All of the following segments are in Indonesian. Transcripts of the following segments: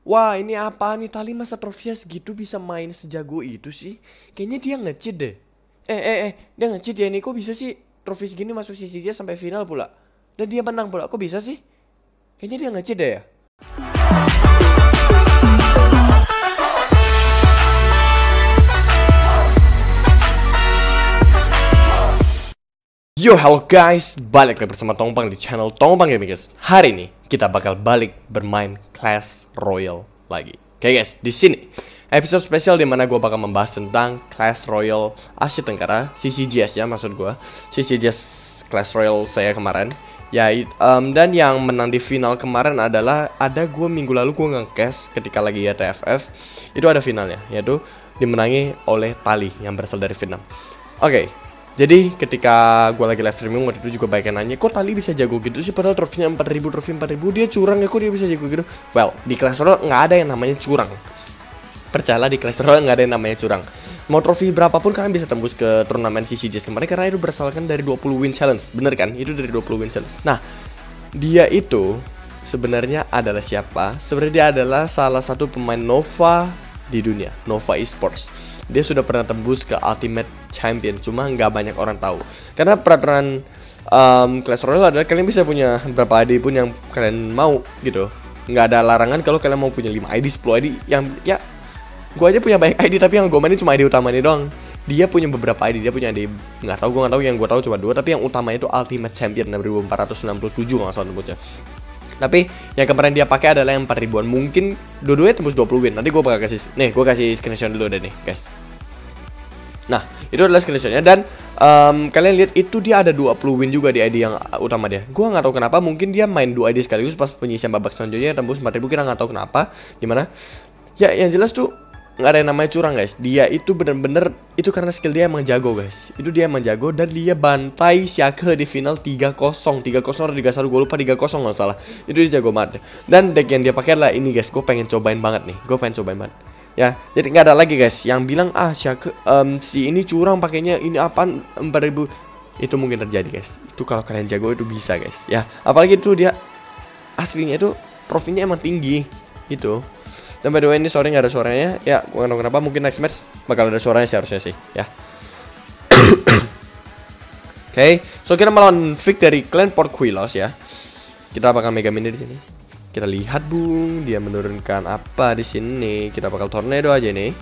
Wah, ini apa nih? Tali masa trofia segitu bisa main sejago itu sih? Kayaknya dia nge-cheat deh. Dia nge-cheat ya ini. Kok bisa sih trofi segini masuk sisi dia sampai final pula? Dan dia menang pula. Kok bisa sih? Kayaknya dia nge-cheat deh ya. Yo, halo guys, balik lagi bersama Tongpang di channel Tongpang Gaming guys. Hari ini kita bakal balik bermain Clash Royale lagi. Oke guys, di sini episode spesial dimana gue bakal membahas tentang Clash Royale Asia Tenggara, CCGS ya maksud gue, CCGS Clash Royale saya kemarin. Ya, dan yang menang di final kemarin adalah gue minggu lalu gue nge-cash ketika lagi ya TFF. Itu ada finalnya, yaitu dimenangi oleh Tali yang berasal dari Vietnam. Oke. Jadi ketika gue lagi live streaming waktu itu juga banyak yang nanya, kok Tali bisa jago gitu sih padahal trofinya 4000, trofi 4000, dia curang ya, kok dia bisa jago gitu. Well, di Clash Royale nggak ada yang namanya curang. Percayalah, di Clash Royale nggak ada yang namanya curang. Mau trofi berapapun kalian bisa tembus ke turnamen CCGS kemarin karena itu berasalkan dari 20 win challenge. Bener kan? Itu dari 20 win challenge. Nah, dia itu sebenarnya adalah siapa? Sebenarnya dia adalah salah satu pemain Nova di dunia, Nova Esports. Dia sudah pernah tembus ke Ultimate Champion, cuma nggak banyak orang tahu. Karena peraturan Clash Royale adalah kalian bisa punya berapa ID pun yang kalian mau gitu. Nggak ada larangan kalau kalian mau punya 5 ID, 10 ID. Yang ya, gue aja punya banyak ID tapi yang gue mainin cuma ID utamanya doang. Dia punya beberapa ID, dia punya ID nggak tahu, gue nggak tahu, yang gue tahu cuma 2. Tapi yang utamanya itu Ultimate Champion 6467 nggak salah tembusnya. Tapi yang kemarin dia pakai adalah yang 4000-an. Mungkin dua-duanya tembus 20 win. Nanti gue bakal kasih, nih gue kasih screenshot dulu deh nih guys. Nah, itu adalah screenshotnya. Dan kalian lihat itu dia ada 20 win juga di ID yang utama dia. Gue nggak tahu kenapa, mungkin dia main 2 ID sekaligus pas penyisian babak selanjutnya tembus 4000. Kita nggak tahu kenapa, gimana. Ya yang jelas tuh nggak ada yang namanya curang guys. Dia itu bener-bener itu karena skill dia emang jago guys. Itu dia emang jago dan dia bantai Siake di final 3-0 atau 3-1, gue lupa, 3-0 nggak salah. Itu dia jago banget. Dan deck yang dia pakai adalah ini guys. Gue pengen cobain banget nih. Ya, jadi nggak ada lagi guys yang bilang Siake si ini curang pakainya ini apaan 4000. Itu mungkin terjadi guys. Itu kalau kalian jago itu bisa guys. Ya, apalagi itu dia aslinya itu trofinya emang tinggi gitu. Dan by the way ini sore nggak ada suaranya. Ya, gue nggak tahu kenapa, mungkin next match bakal ada suaranya seharusnya sih ya. Oke, so kita melawan Vic dari clan Portquilos ya. Kita bakal mega mini di sini. Kita lihat bung, dia menurunkan apa di sini. Kita bakal tornado aja nih.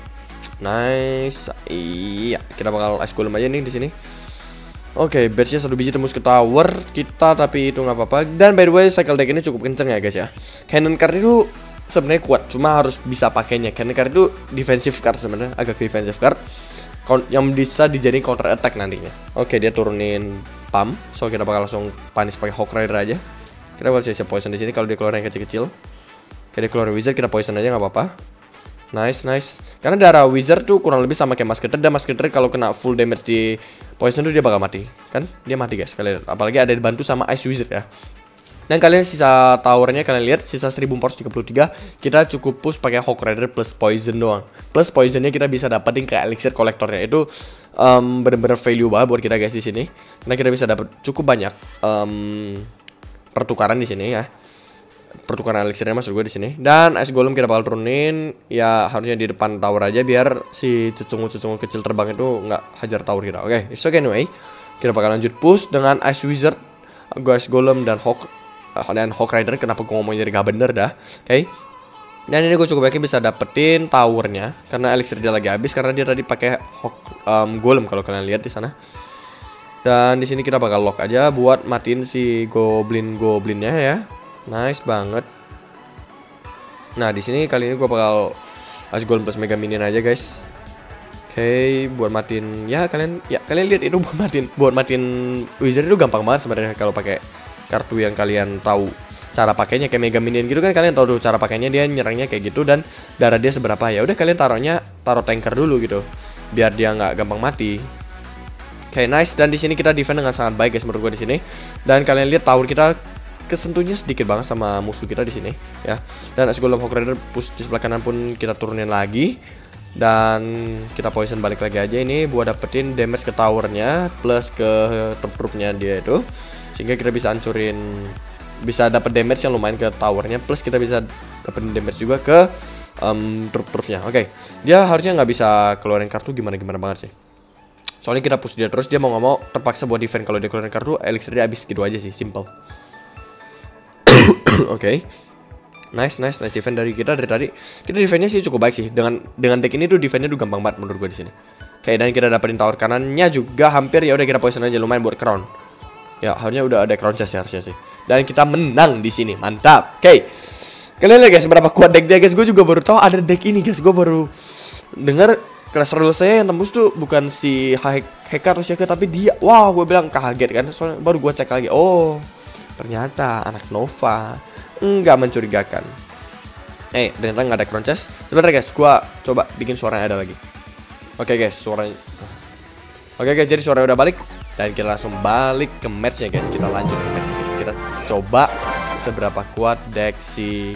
Nice. Iya, kita bakal ice golem aja nih di sini. Oke, batchnya 1 biji tembus ke tower kita, tapi itu nggak apa-apa. Dan by the way, cycle deck ini cukup kenceng ya guys ya. Cannon card itu sebenarnya kuat, cuma harus bisa pakainya. Cannon card itu defensive card sebenarnya, agak defensive card yang bisa dijadiin counter attack nantinya. Oke, dia turunin pump, so kita bakal langsung punish pakai Hawk Rider aja. Kita bakal siap poison di sini kalau dia keluar yang kecil-kecil. Kayak dia keluar wizard, kita poison aja nggak apa-apa. Nice. Karena darah wizard tuh kurang lebih sama kayak Musketeer. Dan Musketeer kalau kena full damage di poison tuh dia bakal mati. Kan? Dia mati guys kalian. Apalagi ada dibantu sama Ice Wizard ya. Dan kalian sisa towernya kalian lihat sisa 1433. Kita cukup push pakai Hawk Rider plus poison doang. Plus poisonnya kita bisa dapetin ke elixir kolektornya. Itu bener-bener value banget buat kita guys di sini. Karena kita bisa dapat cukup banyak pertukaran di sini ya. Pertukaran elixirnya maksud gue di sini. Dan ice golem kita bakal turunin ya, harusnya di depan tower aja biar si cucungu kecil terbang itu nggak hajar tower kita. Oke, it's okay anyway. Kita bakal lanjut push dengan ice wizard, ice golem dan Hawk Rider. Kenapa gue ngomongnya nggak bener dah. Oke. Dan ini gue cukup yakin bisa dapetin towernya karena elixir dia lagi habis karena dia tadi pakai golem kalau kalian lihat di sana. Dan di sini kita bakal lock aja buat matiin si goblinnya ya. Nice banget. Nah, di sini kali ini gue bakal ice golem plus mega minion aja, guys. Oke, buat matiin ya kalian lihat itu buat matiin wizard itu gampang banget sebenarnya kalau pakai kartu yang kalian tahu cara pakainya kayak mega minion gitu kan, kalian tahu tuh cara pakainya, dia nyerangnya kayak gitu dan darah dia seberapa. Ya udah kalian taruh tanker dulu gitu biar dia nggak gampang mati. Oke, nice. Dan di sini kita defend dengan sangat baik guys menurut gue di sini. Dan kalian lihat tower kita kesentuhnya sedikit banget sama musuh kita di sini ya. Dan Ice Golem Hawk Rider push di sebelah kanan pun kita turunin lagi. Dan kita poison balik lagi aja ini buat dapetin damage ke towernya plus ke trupnya dia itu. Sehingga kita bisa hancurin, bisa dapet damage yang lumayan ke towernya plus kita bisa dapetin damage juga ke truk-truknya. Oke, dia harusnya nggak bisa keluarin kartu gimana banget sih. Soalnya kita push dia terus, dia mau nggak mau terpaksa buat defend. Kalau dia keluarin kartu, elixir dia habis gitu aja sih, simple. Oke. Nice defend dari kita dari tadi. Kita defendnya sih cukup baik sih. Dengan deck ini tuh defendnya tuh gampang banget menurut gue di sini. Oke, dan kita dapetin tower kanannya juga hampir. Ya udah kita poison aja, lumayan buat crown. Ya, harusnya udah ada crown chest ya harusnya sih. Dan kita menang di sini. Mantap. Oke. Kalian lihat guys seberapa kuat deck dia guys. Gue juga baru tahu ada deck ini guys. Gue baru dengar Clash Royale saya yang tembus tuh bukan si hacker atau siapa, tapi dia. Wow, gue bilang kaget kan. Soalnya baru gue cek lagi. Oh, ternyata anak Nova. Enggak mencurigakan. Ternyata nggak ada crown chest. Sebentar guys, gue coba bikin suaranya ada lagi. Oke guys, suaranya. Oke guys, jadi suaranya udah balik. Dan kita langsung balik ke matchnya guys. Kita lanjut ke match guys. Kita coba seberapa kuat deck si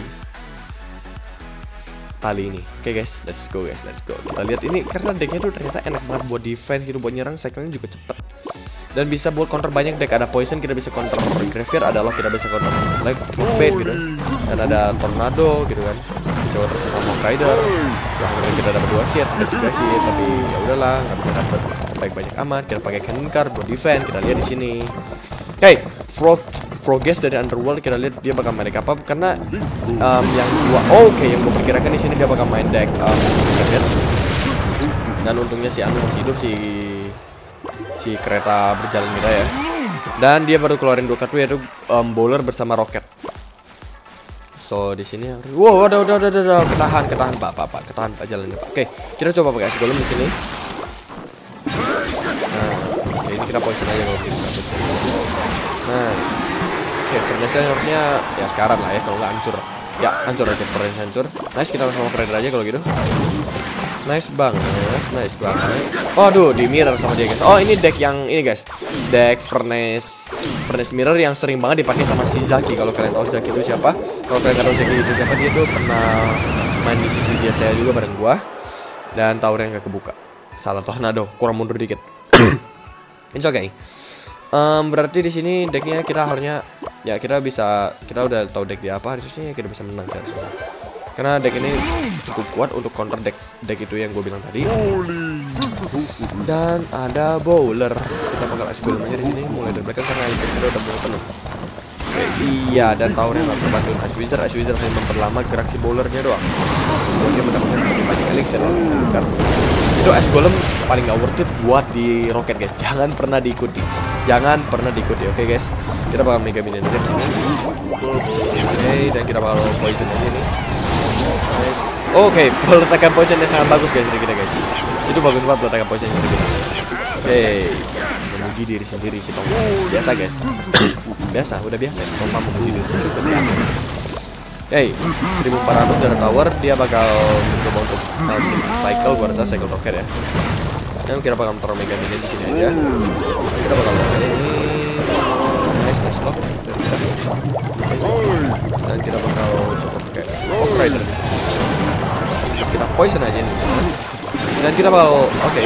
kali ini. Oke guys, let's go guys, let's go. Kita lihat ini karena decknya tuh ternyata enak banget buat defense gitu, buat nyerang, cycle-nya juga cepet. Dan bisa buat counter banyak deck. Ada poison kita bisa counter graveyard, ada lock kita bisa counter light, bait gitu. Dan ada tornado gitu kan. Bisa counter sama rider. Yang kita dapat 2 hit, ada 3 hit, tapi ya udahlah, nggak bisa dapat banyak amat. Kita pakai cannon card buat defense. Kita lihat di sini. Hey, Froges dari Underworld, kita lihat dia bakal main deck apa karena yang dua yang gue perkirakan di sini dia bakal main deck dan untungnya si Anu masih hidup, si kereta berjalan kita ya. Dan dia baru keluarin 2 kartu yaitu Bowler bersama Rocket. So di sini wow, udah ketahan Pak jalannya Pak. Oke, kita coba pakai Golem di sini. Nah, ini kita poison aja kalau gitu. Nah, oke, furnace harusnya ya sekarang lah ya, kalau nggak hancur. Ya, hancur aja, furnace hancur. Nice, kita langsung over aja kalau gitu. Nice banget. Aduh, di mirror sama dia guys. Oh, ini deck yang ini guys. Deck furnace mirror yang sering banget dipakai sama si Zaki. Kalau kalian tahu Zaki itu siapa? Kalau kalian tahu Zaki itu siapa, dia tuh pernah main di sisi saya juga bareng gua. Dan towernya nggak kebuka. Salah tornado, kurang mundur dikit. It's okay. Berarti di sini decknya kita harusnya ya kita udah tahu deck dia apa, harusnya kita bisa menang kan. Karena deck ini cukup kuat untuk counter deck itu yang gue bilang tadi. Dan ada bowler. Kita bakal ice golem aja di sini mulai dari belakang karena kita udah penuh. Iya, dan tower yang terbantu Ice Wizard hanya memperlama gerak si bowlernya doang. Buat dia mendapatkan banyak elixir. Itu Ice Golem paling gak worth it buat di rocket guys. Jangan pernah diikuti. Oke guys. Kita bakal mega minion aja. Oke, dan kita bakal poison aja nih. Nice. Oke, peletakan poisonnya sangat bagus guys dari kita guys. Itu bagus banget peletakan poisonnya dari kita. Oke, memuji diri sendiri si Tom. Biasa guys. udah biasa. Tom memuji diri sendiri. Hey, 1400 dari tower, dia bakal mencoba untuk cycle, gua rasa cycle rocket ya. Dan kita bakal taruh mega minion di sini aja. Kita bakal ini nice lock. Dan kita bakal coba pakai rider. Kita poison aja nih. Dan kita bakal oke.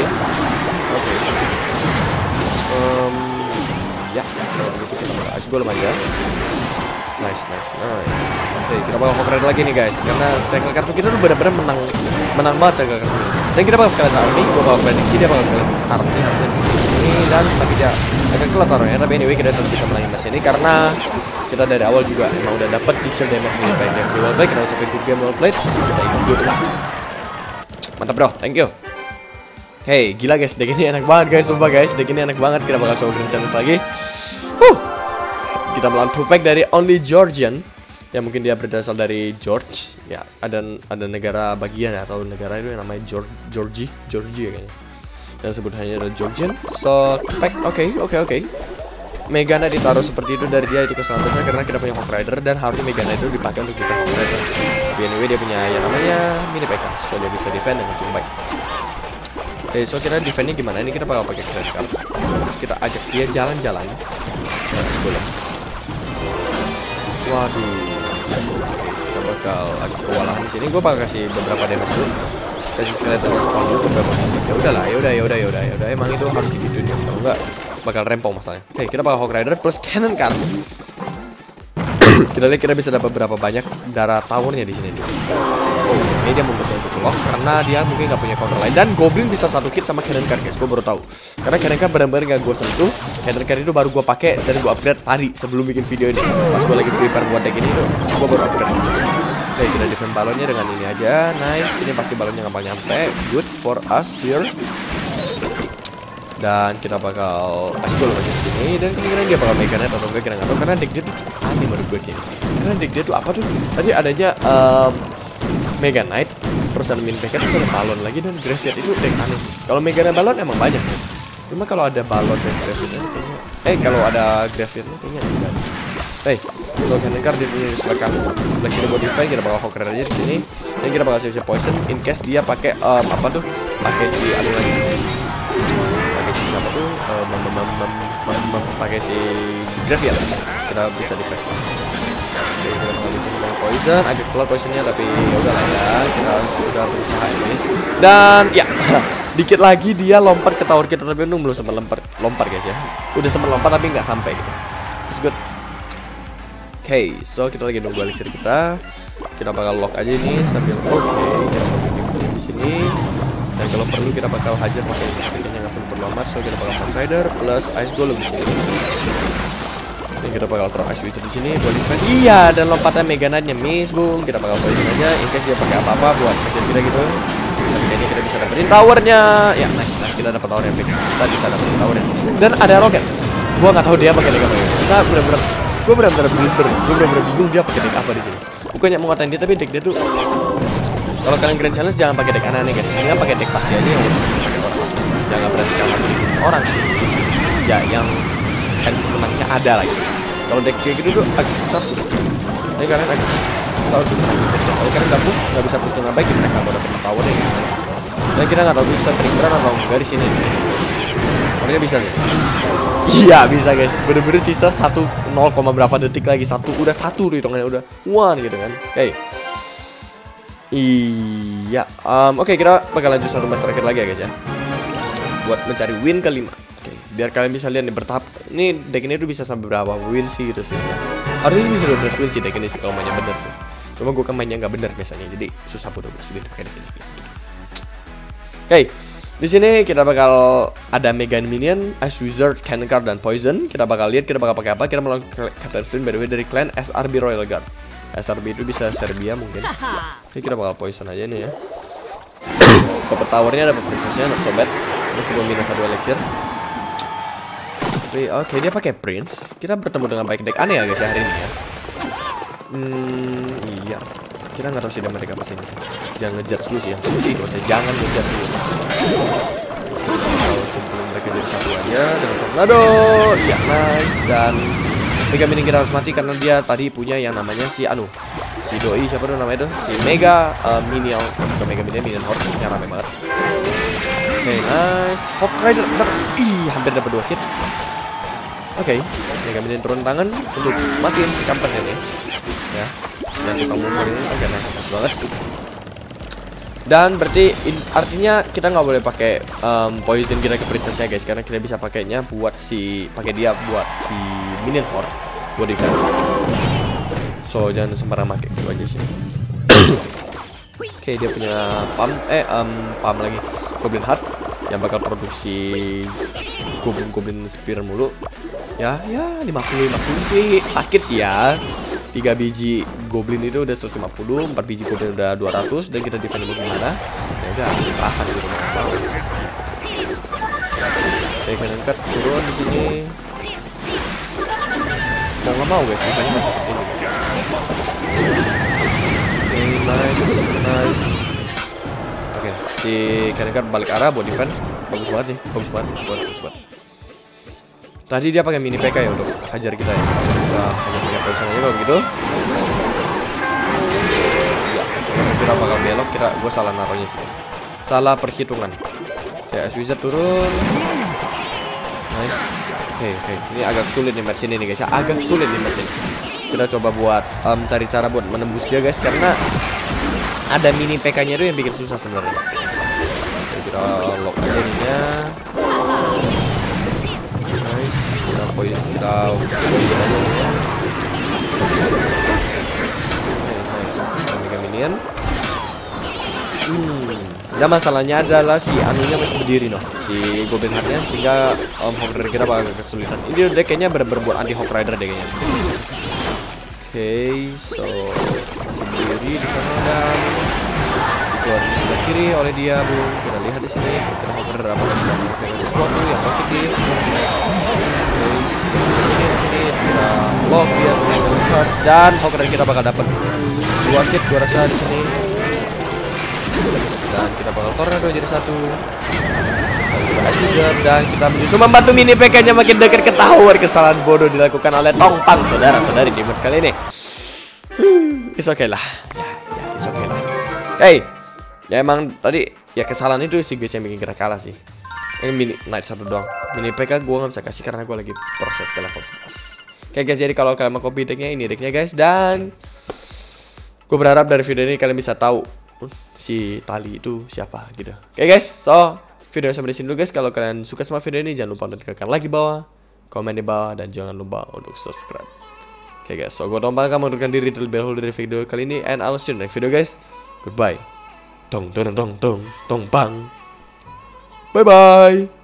Ya, kita bakal ice golem aja. Nice. Oke, kita bakal rider lagi nih guys, karena cycle kartu kita tuh benar-benar menang banget cycle kartu. Dan kita bakal sekalian army, gue bakal prediksi dia bakal sekalian army harusnya di sini, dan tapi dia agak telat taruhnya. Tapi anyway kita tetap bisa menangin match ini karena kita dari awal juga emang udah dapet shield damage nih. Baik game well played, kita ucapin good game well played, bisa ikut lah. Mantap bro, thank you. Hey, gila guys, deck ini enak banget guys, sumpah guys, deck ini enak banget. Kita bakal coba green challenge lagi. Kita melawan 2-pack dari Only Georgian. Ya mungkin dia berasal dari George. Ya, ada negara bagian atau negara itu yang namanya Georgia kayaknya. Dan sebutannya adalah Georgian. So, pack oke. Megana ditaruh seperti itu dari dia, itu kesalahan besar karena kita punya Hawk Rider dan harusnya Megana itu dipakai untuk kita Hawk Rider. Tapi anyway dia punya yang namanya mini PK, so dia bisa defend dengan cukup baik. Oke, so kita defendnya gimana? Ini kita bakal pakai crash card. Kita ajak dia jalan-jalan. Waduh, kita bakal agak kewalahan di sini. Gue bakal kasih beberapa damage dulu. Kasih skeleton spawn dulu beberapa damage. Ya udahlah, ya udah. Emang itu harus digituin ya, kalau enggak bakal rempong masalahnya. Oke, kita bakal Hawk Rider plus cannon card. Kita lihat kita bisa dapat berapa banyak darah towernya di sini. Oh, ini dia membutuhkan untuk lock karena dia mungkin nggak punya counter lain. Dan Goblin bisa satu kit sama Cannon Card guys, gue baru tahu. Karena Cannon Card benar-benar nggak gue sentuh. Cannon Card itu baru gue pakai dan gue upgrade tadi sebelum bikin video ini. Pas gue lagi prepare buat deck ini tuh, gue baru upgrade. Oke, kita defend balonnya dengan ini aja. Nice, ini pasti balonnya nggak nyampe. Good for us here. Dan kita bakal kasih gol lagi sini. Dan kira-kira dia bakal Mega Knight atau enggak, kita nggak tahu. Karena deck dia tuh aneh menurut gue sini. Karena deck dia tuh apa tuh? Tadi adanya Mega Knight, terus ada Min Packet, terus ada balon lagi, dan Graveyard itu deck aneh. Kalau Mega Knight balon emang banyak ya. Cuma kalau ada balon dan Graveyardnya kayaknya kalau ada Graveyardnya kayaknya enggak. Kalau Cannon Card di sebelah kanan, sebelah kiri buat defense, kita bakal Hawker aja di sini. Dan kita bakal siap-siap poison in case dia pakai apa tuh? Pakai si anu lagi. Pakai si siapa tuh? Pakai si Graveyard. Kita bisa defense. Oke, kita bakal defense dengan poison, agak keluar poisonnya tapi ya udahlah ya, kita sudah berusaha ini. Dan ya, dikit lagi dia lompat ke tower kita tapi belum sempat lompat guys ya. Udah sempat lompat tapi nggak sampai gitu. It's good. Oke, so kita lagi nunggu elixir kita. Kita bakal lock aja ini sambil di sini. Dan kalau perlu kita bakal hajar pakai skillnya nggak perlu terlambat. So kita bakal Moon Rider plus Ice Golem di sini. Dan kita bakal throw Ice Witcher di sini buat defense. Iya, dan lompatan Mega Knight-nya miss, boom. Kita bakal poison aja in case dia pakai apa-apa buat hajar kita gitu. Tapi kayaknya kita bisa dapetin towernya. Ya, nice. Nah, kita dapat tower yang big. Kita bisa dapetin towernya. Dan ada roket. Gua nggak tahu dia pakai deck apa ya. Kita bener-bener gue bener-bener bingung dia pakai deck apa di sini. Bukannya mau ngatain dia tapi deck dia tuh, kalau kalian Grand Challenge jangan pakai deck aneh-aneh guys. Jangan pakai deck pasti aja yang pakai orang. Jangan berarti jangan pakai orang sih. Ya yang chance menangnya ada lagi. Kalau deck kayak gitu tuh agak susah. Tapi kalian agak susah tuh. Kalau kalian gabung nggak bisa putus dengan baik, kita nggak mau dapet power ya. Dan kita nggak tahu bisa triggeran atau enggak di sini. Makanya bisa nih. Iya bisa guys, bener-bener sisa 1 0, berapa detik lagi, udah satu tuh hitungannya udah one gitu kan. Oke. Iya, oke, kita bakal lanjut satu match terakhir lagi ya guys ya, buat mencari win kelima. Oke, biar kalian bisa lihat nih bertahap. Ini deck ini tuh bisa sampai berapa win sih gitu sih ya. Harusnya bisa 12 win sih deck ini sih kalau mainnya bener sih. Cuma gue kan mainnya nggak bener biasanya, jadi susah buat 12 win kayak deck ini. Oke. Di sini kita bakal ada Mega Minion, Ice Wizard, Cannon Card, dan Poison. Kita bakal lihat kita bakal pakai apa. Kita melawan Captain Flynn by the way dari clan SRB Royal Guard. SRB itu bisa Serbia mungkin. Oke, kita bakal Poison aja nih ya. Dapat towernya, dapat princessnya, not so bad. Terus kita minus 1 elixir. Oke, dia pakai Prince. Kita bertemu dengan baik deck aneh ya guys ya hari ini ya. Iya. Kita nggak tahu sih dan mereka pasti sih. Jangan ngejar dulu sih ya. Itu saya jangan ngejar dulu. Kumpulin mereka jadi satu aja dengan tornado. Ya nice. Dan Mega Minion kita harus mati karena dia tadi punya yang namanya si si doi siapa tuh namanya tuh? Si Mega Minion. Bukan Mega Minion Horde yang rame banget. Oke, nice. Hawk Rider hampir dapat 2 hit. Oke, Mega Minion turun tangan untuk matiin si kampanye nih. Ya. Dan tukang mukul ini oke, nice banget. Dan berarti artinya kita nggak boleh pakai poison kita ke princessnya guys, karena kita bisa pakainya buat dia buat si minion horde buat defense. So jangan sembarang pakai gitu aja sih. Oke, dia punya pump lagi Goblin Heart yang bakal produksi goblin spear mulu. Ya 50 sih sakit sih ya. 3 biji goblin itu udah 150, 4 biji goblin udah 200, dan kita defend gimana? Ya udah, kita tahan gitu mau. Oke, Cannon Card turun di sini. Mau nggak mau guys, defend ini. Nice. Oke, si Cannon Card balik arah buat defend. Bagus banget sih, bagus banget. Tadi dia pakai mini PK ya untuk hajar kita ya. Kita hanya punya poison aja kalau begitu. Ya, kita bakal belok. Gue salah naruhnya sih guys. Salah perhitungan. Ya, Wizard turun. Nice. Oke. Ini agak sulit nih match ini nih guys ya. Agak sulit nih match ini. Kita coba buat cari cara buat menembus dia guys, karena ada mini PK-nya itu yang bikin susah sebenarnya. Kita lock aja ininya. Poison aja ya. Mega minion. Dan masalahnya adalah si anunya masih berdiri noh, si Goblin Heart-nya, sehingga Hawk Rider kita bakal kesulitan. Ini udah kayaknya bener-bener buat anti Hawk Rider deh kayaknya. Oke, so berdiri di sana dan dikeluarin di sebelah kiri oleh dia, bu. Kita lihat di sini, kita Hawk Rider apa bisa melakukan sesuatu yang positif. Oke, ini kita lock dia dengan charge dan Hawk Rider kita bakal dapat 2 hit gua rasa di sini. Dan kita bakal tornado jadi 1. Dan kita menyusul membantu mini PK-nya makin dekat ke tower. Kesalahan bodoh dilakukan oleh Tongpang, saudara-saudari di match kali ini. It's okay lah. Ya, it's okay lah. Hey, ya emang tadi ya kesalahan itu sih guys yang bikin kita kalah sih. Ini mini night 1 doang. Mini PK gue nggak bisa kasih karena gue lagi proses ke level 11. Oke guys, jadi kalau kalian mau copy decknya, ini decknya guys. Dan gue berharap dari video ini kalian bisa tahu si Tali itu siapa gitu. Oke guys, so video sampai di sini dulu guys. Kalau kalian suka sama video ini, jangan lupa untuk tekan like di bawah, komen di bawah, dan jangan lupa untuk subscribe. Oke guys, so gue Tongpang akan mengundurkan diri terlebih dahulu dari video kali ini, and I'll see you in the next video guys. Goodbye. Tong Tongpang. Bye bye.